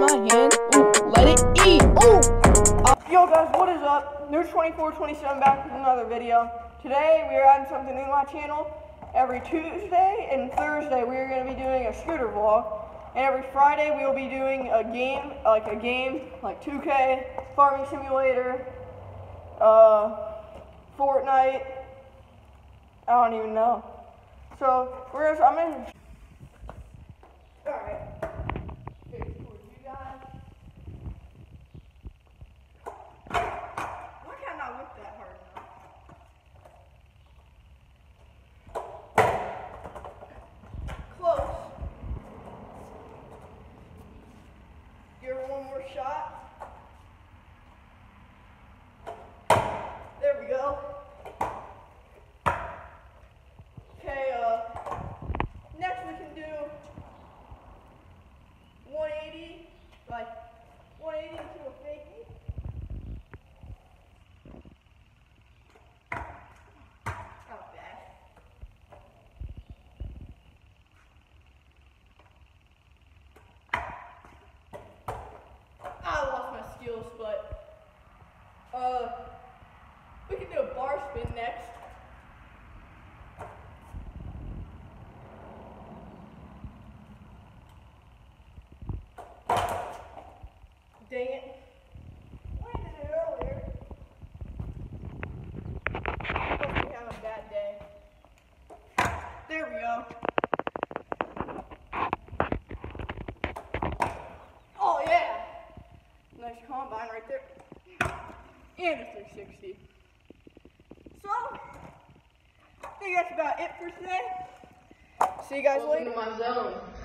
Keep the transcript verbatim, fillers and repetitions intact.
my hand. Ooh, let it eat. Ooh. Uh, yo guys, what is up? Nerd twenty-four twenty-seven back with another video. Today we are adding something new to my channel. Every Tuesday and Thursday we are going to be doing a scooter vlog. And every Friday we will be doing a game, like a game, like two K, Farming Simulator, uh, Fortnite. I don't even know. So we're gonna, I'm gonna. All right. Face towards you guys. Why can't I whip that hard enough? Close. Give her one more shot. There we go. Okay, uh, next we can do one eighty, like one eighty into a fakie. Not bad. I lost my skills, but uh, we can do a bar spin next. Dang it. Landed it earlier. Hope we have a bad day. There we go. Oh yeah. Nice combine right there. And a three sixty. So, I think that's about it for today. See you guys Welcome later. to my zone.